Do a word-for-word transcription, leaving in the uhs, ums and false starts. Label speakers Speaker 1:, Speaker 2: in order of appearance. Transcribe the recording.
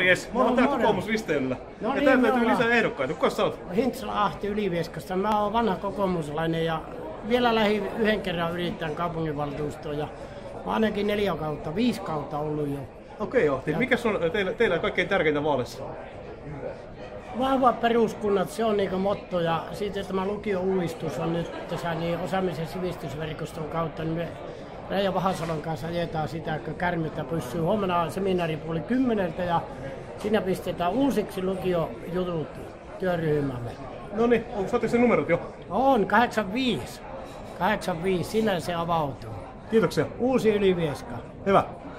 Speaker 1: Morjes, me ollaan
Speaker 2: No,
Speaker 1: täällä
Speaker 2: morjens.
Speaker 1: kokoomusristeilyllä.
Speaker 2: No
Speaker 1: Ja
Speaker 2: niin,
Speaker 1: täällä
Speaker 2: me
Speaker 1: löytyy
Speaker 2: ollaan.
Speaker 1: lisää ehdokkaita. Kuka sä oot?
Speaker 2: Hintsala Ahti Ylivieskasta. Mä oon vanha kokoomuslainen ja vielä lähdin yhden kerran yrittämään kaupunginvaltuustoon. Ja mä oon ainakin neljä kautta, viisi kautta ollut jo.
Speaker 1: Okei, okay, Ahti. Mikä on teillä, teillä kaikkein tärkeintä vaaleissa?
Speaker 2: Vahvat peruskunnat, se on niinku motto, ja sitten tämä lukio-uudistus on nyt tässä niin osaamisen sivistysverkoston kautta, niin me Reijo Vahasalon kanssa ajetaan sitä, että kärmittä pysyy. Huomenna on seminaari puoli kymmeneltä ja siinä pistetään uusiksi lukiojutut työryhmälle.
Speaker 1: No niin, saatte sen numerot jo?
Speaker 2: On kahdeksankymmentäviisi. kahdeksankymmentäviisi, sillä se avautuu.
Speaker 1: Kiitoksia.
Speaker 2: Uusi Ylivieska.
Speaker 1: Hyvä.